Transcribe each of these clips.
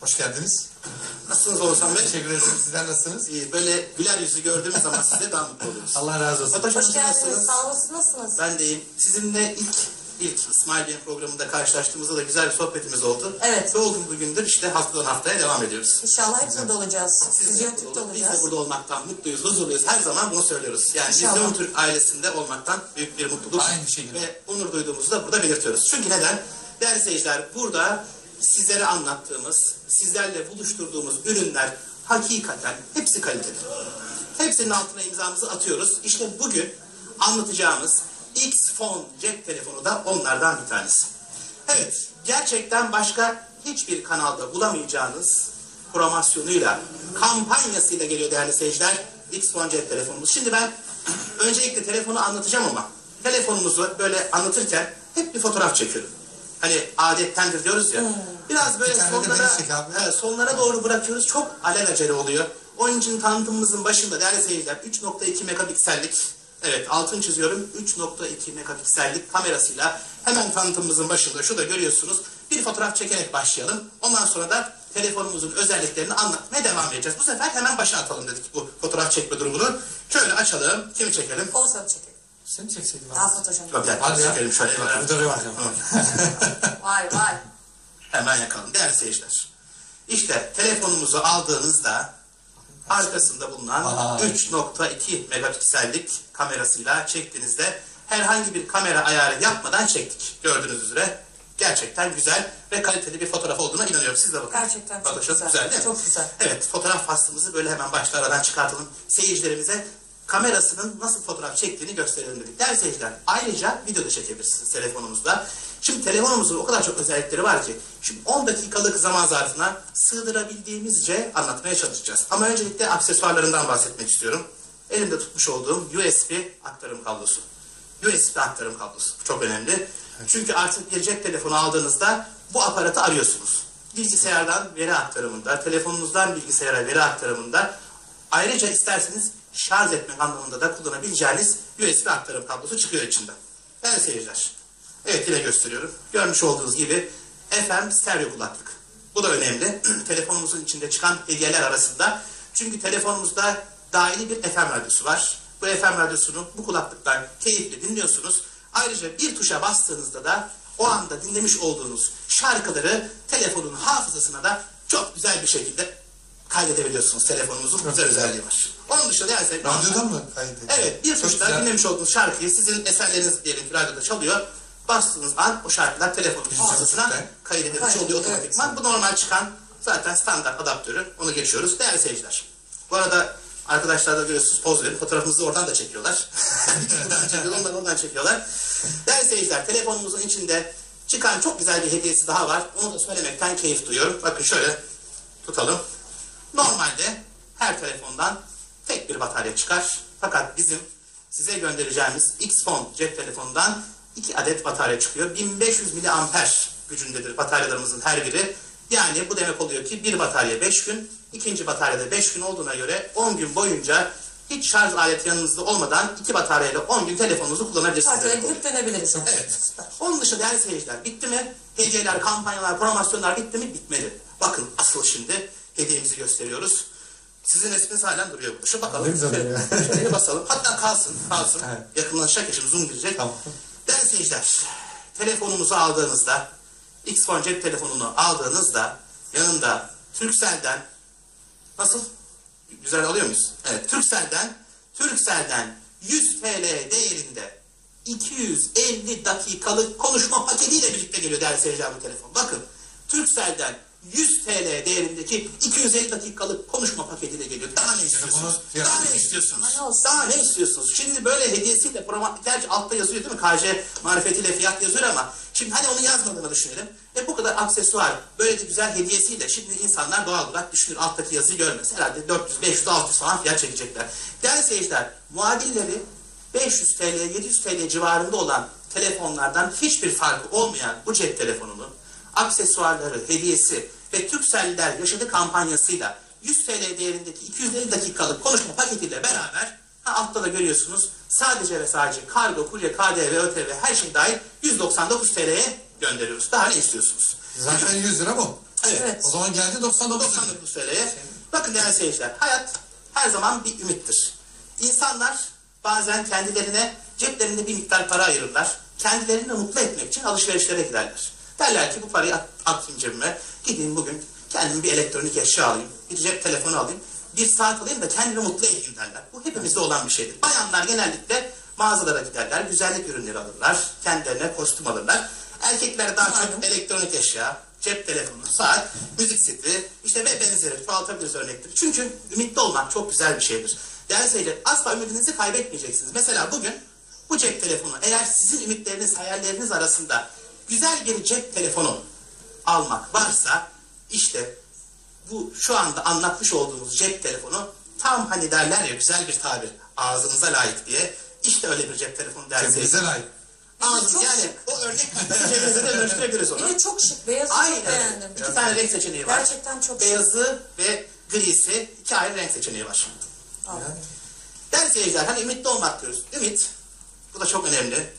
Hoş geldiniz. Nasılsınız Oğuzhan Bey? Teşekkür ederim. Sizler nasılsınız? İyi. Böyle güler yüzü gördüğümüz zaman size daha mutlu oluyoruz. Allah razı olsun. Fatoş Hoş Hanım, geldiniz. nasılsınız? Sağ olasın. Nasılsınız? Ben de iyiyim. Sizinle ilk İsmail Bey'in programında karşılaştığımızda da güzel bir sohbetimiz oldu. Evet. Ve o gün bugündür işte haftadan haftaya devam ediyoruz. İnşallah hep burada olacağız. Siz Siz de YouTube'da burada olun. Biz de olacağız. burada olmaktan mutluyuz, huzurluyuz. Her zaman bunu söylüyoruz. Yani İnşallah. Vizyon Türk ailesinde olmaktan büyük bir mutluluk Aynı şekilde. ve onur duyduğumuzu da burada belirtiyoruz. Çünkü neden? Değerli seyirciler, burada sizlere anlattığımız, sizlerle buluşturduğumuz ürünler hakikaten hepsi kaliteli. Hepsinin altına imzamızı atıyoruz. İşte bugün anlatacağımız X-Phone cep telefonu da onlardan bir tanesi. Evet, gerçekten başka hiçbir kanalda bulamayacağınız promosyonuyla, kampanyasıyla geliyor değerli seyirciler X-Phone cep telefonumuz. Şimdi ben öncelikle telefonu anlatacağım ama telefonumuzu böyle anlatırken hep bir fotoğraf çekiyorum. Hani adettendir diyoruz ya. Biraz böyle Bir tane de beni çek abi. sonlara doğru bırakıyoruz. Çok alelacele oluyor. Onun için tanıtımımızın başında değerli seyirciler 3.2 megapiksellik, evet altını çiziyorum, 3.2 megapiksellik kamerasıyla hemen tanıtımımızın başında şurada görüyorsunuz. Bir fotoğraf çekerek başlayalım. Ondan sonra da telefonumuzun özelliklerini anlatmaya devam edeceğiz. Bu sefer hemen başa atalım dedik bu fotoğraf çekme durumunu. Şöyle açalım. Kimi çekelim? Olsa çekelim. Seni çekseydin abi. Afet hocam. Çok güzel. Hadi ya. Çekelim şöyle. Bir de bakacağım. Vay vay. Hemen yakalım. Değerli seyirciler. İşte telefonumuzu aldığınızda arkasında bulunan Vay. 3.2 megapiksellik kamerasıyla çektiğinizde herhangi bir kamera ayarı yapmadan çektik. Gördüğünüz üzere gerçekten güzel ve kaliteli bir fotoğraf olduğuna inanıyorum. Siz de bakın. Gerçekten çok Paylaşın. güzel. Değil mi? Çok güzel. Evet, fotoğraf faslımızı böyle hemen başta aradan çıkartalım. Seyircilerimize kamerasının nasıl fotoğraf çektiğini gösterelim dedik. Değerli seyirciler, ayrıca video da çekebilirsiniz telefonumuzda. Şimdi telefonumuzun o kadar çok özellikleri var ki, şimdi 10 dakikalık zaman zarfına sığdırabildiğimizce anlatmaya çalışacağız. Ama öncelikle aksesuarlarından bahsetmek istiyorum. Elimde tutmuş olduğum USB aktarım kablosu. USB aktarım kablosu çok önemli. Evet. Çünkü artık bir cep telefonu aldığınızda bu aparatı arıyorsunuz. Bilgisayardan veri aktarımında, telefonunuzdan bilgisayara veri aktarımında, ayrıca isterseniz şarj etmek anlamında da kullanabileceğiniz USB aktarım kablosu çıkıyor içinden. Değerli seyirciler, evet yine gösteriyorum. Görmüş olduğunuz gibi FM stereo kulaklık. Bu da önemli. Telefonumuzun içinde çıkan hediyeler arasında. Çünkü telefonumuzda dahili bir FM radyosu var. Bu FM radyosunu bu kulaklıktan keyifli dinliyorsunuz. Ayrıca bir tuşa bastığınızda da o anda dinlemiş olduğunuz şarkıları telefonun hafızasına da çok güzel bir şekilde kaydedebiliyorsunuz. Telefonumuzun güzel özelliği var. Onun dışında yani Radyodan mı kaydediyorsun? evet, bir tuşla dinlemiş olduğunuz şarkıyı, sizin eserleriniz diyelim ki radyoda çalıyor. Bastığınız an o şarkılar telefonun hafızasına kaydedilmiş oluyor otomatikman. Bu normal çıkan zaten standart adaptörü. Onu geçiyoruz. Değerli seyirciler. Bu arada arkadaşlar da görüyorsunuz, poz verin. Fotoğrafımızı oradan da çekiyorlar. Buradan çekiyorlar, ondan çekiyorlar. Değerli seyirciler, telefonumuzun içinde çıkan çok güzel bir hediyesi daha var. Onu da söylemekten keyif duyuyorum. Bakın şöyle tutalım. Normalde her telefondan tek bir batarya çıkar. Fakat bizim size göndereceğimiz X-Phone cep telefonundan 2 adet batarya çıkıyor. 1500 miliamper gücündedir bataryalarımızın her biri. Yani bu demek oluyor ki bir batarya 5 gün, ikinci bataryada 5 gün olduğuna göre 10 gün boyunca hiç şarj aleti yanınızda olmadan 2 bataryayla 10 gün telefonunuzu kullanabilirsiniz. Şarkıya girip dönebiliriz. Evet. Onun dışında değerli seyirciler, bitti mi? Hediyeler, kampanyalar, promosyonlar bitti mi? Bitmedi. Bakın asıl şimdi hediyemizi gösteriyoruz. Sizin resminiz halen duruyor burada. Şu bakalım. Şöyle basalım. Hatta kalsın. Evet. Yakınlaşacak ya, şimdi zoom girecek. Tamam. Değerli seyirciler, telefonunuzu aldığınızda, X-Phone cep telefonunu aldığınızda yanında Turkcell'den, nasıl? Güzel alıyor muyuz? Evet. Turkcell'den 100 TL değerinde 250 dakikalık konuşma paketiyle birlikte geliyor değerli seyirciler bu telefon. Bakın, Turkcell'den 100 TL değerindeki 250 dakikalık konuşma paketiyle geliyor. Daha ne istiyorsunuz? Daha ne istiyorsunuz? Daha ne istiyorsunuz? Şimdi böyle hediyesiyle, gerçi altta yazıyor değil mi? KC marifetiyle fiyat yazıyor ama şimdi hani onu yazmadığını düşünelim. Bu kadar aksesuar, böyle de güzel hediyesiyle şimdi insanlar doğal olarak düşünür, alttaki yazıyı görmez. Herhalde 400, 500, 600 falan fiyat çekecekler. Değerli seyirciler, muadilleri 500 TL, 700 TL civarında olan telefonlardan hiçbir farkı olmayan bu cep telefonunu, aksesuarları, hediyesi ve Turkcell'ler yaşadığı kampanyasıyla 100 TL değerindeki 250 dakikalık konuşma paketiyle beraber, altta da görüyorsunuz, sadece ve sadece kargo, kurye, KDV, ÖTV her şey dahil 199 TL'ye gönderiyoruz. Daha ne istiyorsunuz? Zaten 100 lira bu. Evet. O zaman geldi 99. 99 TL'ye. Bakın değerli seyirciler, hayat her zaman bir ümittir. İnsanlar bazen kendilerine ceplerinde bir miktar para ayırırlar. Kendilerini mutlu etmek için alışverişlere giderler. Derler ki bu parayı atayım cebime. Gideyim bugün kendime bir elektronik eşya alayım. Bir cep telefonu alayım. Bir saat alayım da kendimi mutlu edeyim derler. Bu hepimizde olan bir şeydir. Bayanlar genellikle mağazalara giderler. Güzellik ürünleri alırlar. Kendilerine kostüm alırlar. Erkekler daha çok elektronik eşya, cep telefonu, saat, müzik seti, işte ve benzeri çoğaltabiliriz örnekleri. Çünkü ümitli olmak çok güzel bir şeydir. Değerli seyirciler, asla ümidinizi kaybetmeyeceksiniz. Mesela bugün bu cep telefonu eğer sizin ümitleriniz, hayalleriniz arasında güzel bir cep telefonu almak varsa işte bu şu anda anlatmış olduğumuz cep telefonu tam hani derler ya güzel bir tabir ağzınıza layık diye işte öyle bir cep telefonu değerli seyirciler. Cebinize layık. Ağzınız yani o örnek cebinize de dönüştürebiliriz onu. Bir de çok şık. Beyazı çok Aynen. beğendim. İki tane renk seçeneği var. Gerçekten çok şık. Beyazı ve grisi iki ayrı renk seçeneği var. Al. Değerli seyirciler hani ümitli olmak diyoruz. Ümit, bu da çok önemli.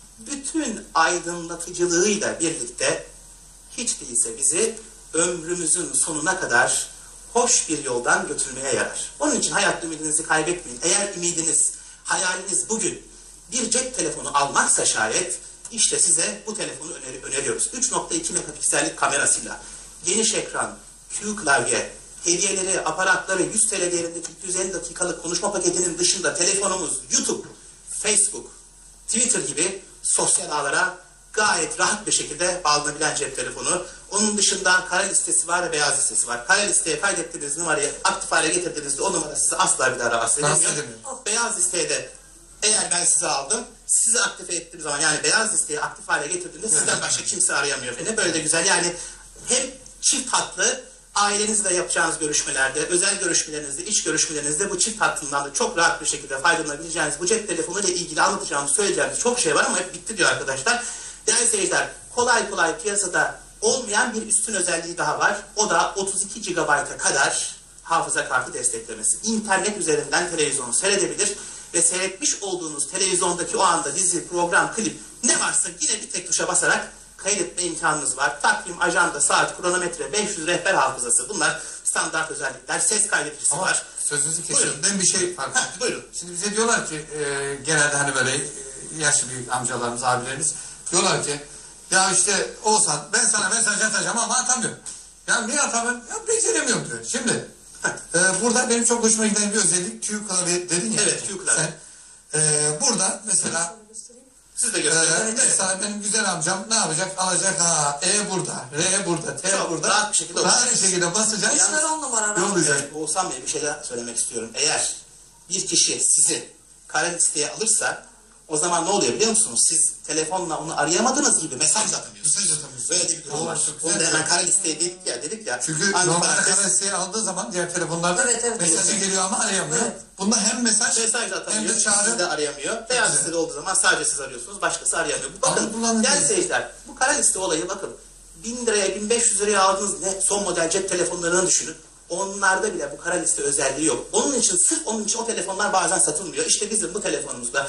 Bütün aydınlatıcılığıyla birlikte hiç değilse bizi ömrümüzün sonuna kadar hoş bir yoldan götürmeye yarar. Onun için hayatta ümidinizi kaybetmeyin. Eğer ümidiniz, hayaliniz bugün bir cep telefonu almaksa şayet işte size bu telefonu öneriyoruz. 3.2 megapiksellik kamerasıyla geniş ekran, Q klavye, hediyeleri, aparatları 100 TL değerindeki 250 dakikalık konuşma paketinin dışında telefonumuz YouTube, Facebook, Twitter gibi sosyal ağlara gayet rahat bir şekilde bağlanabilen cep telefonu. Onun dışında kara listesi var ve beyaz listesi var. Kara listeye kaydettiğiniz numarayı aktif hale getirdiğinizde o numara sizi asla bir daha rahatsız edemiyor. Beyaz listeye de eğer ben size aldım, sizi aktive ettiğim zaman yani beyaz listeyi aktif hale getirdiğinde sizden başka kimse arayamıyor. Ne böyle de güzel yani hem çift hatlı ailenizle yapacağınız görüşmelerde, özel görüşmelerinizde, iç görüşmelerinizde bu çift hattından da çok rahat bir şekilde faydalanabileceğiniz bu cep telefonu ile ilgili anlatacağımız, söyleyeceğimiz çok şey var ama hep bitti diyor arkadaşlar. Değerli seyirciler, kolay kolay piyasada olmayan bir üstün özelliği daha var. O da 32 GB'a kadar hafıza kartı desteklemesi. İnternet üzerinden televizyonu seyredebilir ve seyretmiş olduğunuz televizyondaki o anda dizi, program, klip ne varsa yine bir tek tuşa basarak kaydetme imkanınız var. Takvim, ajanda, saat, kronometre, 500 rehber hafızası bunlar standart özellikler. Ses kaydeticisi Ama var. sözünüzü kesiyorum. Ben bir şey fark ettim. Buyurun. Şimdi bize diyorlar ki genelde hani böyle yaşlı büyük amcalarımız, abilerimiz diyorlar ki ya işte Oğuzhan ben sana mesaj atacağım ama atamıyorum. Ya niye atamıyorum? Ya beceremiyorum diyor. Şimdi burada benim çok hoşuma giden bir özellik Q klavye dedin ya. Evet, Q klavye. Sen, burada mesela Siz de gösterin. mesela benim güzel amcam ne yapacak? Alacak E burada, R burada, T Çok burada. rahat bir şekilde rahat olacak. bir şekilde basacak. Işıklar 10 numara. Yollayacak. Oğuzhan Bey bir şey daha söylemek istiyorum. Eğer bir kişi sizi kara listeye alırsa o zaman ne oluyor biliyor musunuz? Siz telefonla onu arayamadığınız gibi mesaj atamıyorsunuz. Mesaj atamıyorsunuz. Böyle de bir durum var. Çok Onu da güzel. hemen kara listeye dedik ya. Çünkü Antiparantez- normalde kara listeyi aldığı zaman diğer telefonlarda Evet. mesajı geliyor ama arayamıyor. Evet. Bunda hem mesaj mesaj hem atamıyor, de çağrı. sizi de arayamıyor. Beyaz güzel. listede olduğu zaman sadece siz arıyorsunuz, başkası arayamıyor. Ama Bakın kullanıcı- değerli seyirciler, bu kara liste olayı bakın. 1000 liraya, 1500 liraya aldığınız ne son model cep telefonlarını düşünün. Onlarda bile bu kara liste özelliği yok. Onun için sırf onun için o telefonlar bazen satılmıyor. İşte bizim bu telefonumuzda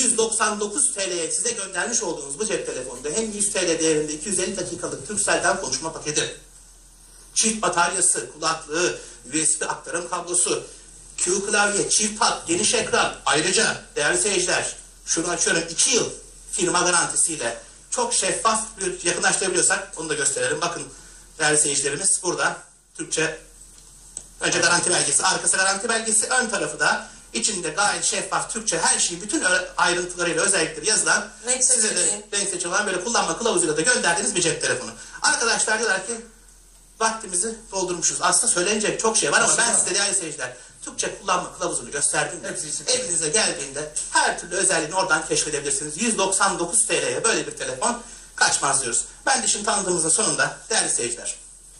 199 TL'ye size göndermiş olduğumuz bu cep telefonunda hem 100 TL değerinde 250 dakikalık Turkcell'den konuşma paketi, çift bataryası, kulaklığı, USB aktarım kablosu, Q klavye, çift hat, geniş ekran. Ayrıca değerli seyirciler şunu açıyorum 2 yıl firma garantisiyle çok şeffaf bir yakınlaştırabiliyorsak onu da gösterelim. Bakın değerli seyircilerimiz burada Türkçe önce garanti belgesi, arkası garanti belgesi, ön tarafı da içinde gayet şeffaf Türkçe her şeyi bütün ayrıntılarıyla özellikleri yazılan Renk size de seçeneği. renk seçeneği olan böyle kullanma kılavuzuyla da gönderdiğiniz bir cep telefonu. Arkadaşlar diyorlar ki vaktimizi doldurmuşuz. Aslında söylenecek çok şey var ama ben size değerli seyirciler Türkçe kullanma kılavuzunu gösterdiğimde evinize geldiğinde her türlü özelliğini oradan keşfedebilirsiniz. 199 TL'ye böyle bir telefon kaçmaz diyoruz. Ben de şimdi tanıdığımızın sonunda değerli seyirciler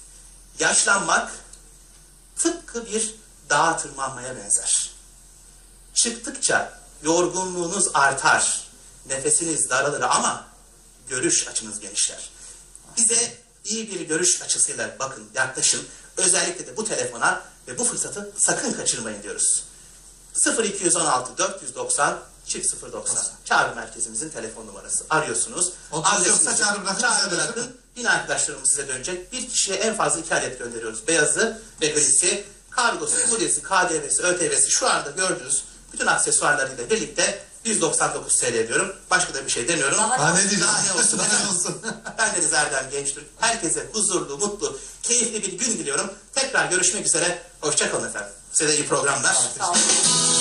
yaşlanmak tıpkı bir dağa tırmanmaya benzer. Çıktıkça yorgunluğunuz artar, nefesiniz daralır ama görüş açınız genişler. Bize iyi bir görüş açısıyla bakın, yaklaşın. Özellikle de bu telefona ve bu fırsatı sakın kaçırmayın diyoruz. 0216 490 çift 090. Çağrı merkezimizin telefon numarası. Arıyorsunuz. Otobüs yoksa çağrı bırakın, Çağrı size dönecek. bırakın. Yine arkadaşlarımız size dönecek. Bir kişiye en fazla 2 adet gönderiyoruz. Beyazı ve grisi, kargosu, kuryesi, KDV'si, ÖTV'si şu anda gördüğünüz bütün aksesuarlarıyla birlikte 199 TL diyorum. Başka da bir şey demiyorum. Daha Ha ne diyeceğim? Daha ne olsun, Daha ne olsun? Ben Deniz Erdem Gençtürk. Herkese huzurlu, mutlu, keyifli bir gün diliyorum. Tekrar görüşmek üzere. Hoşça kalın efendim. Size de iyi programlar. Sağ olun.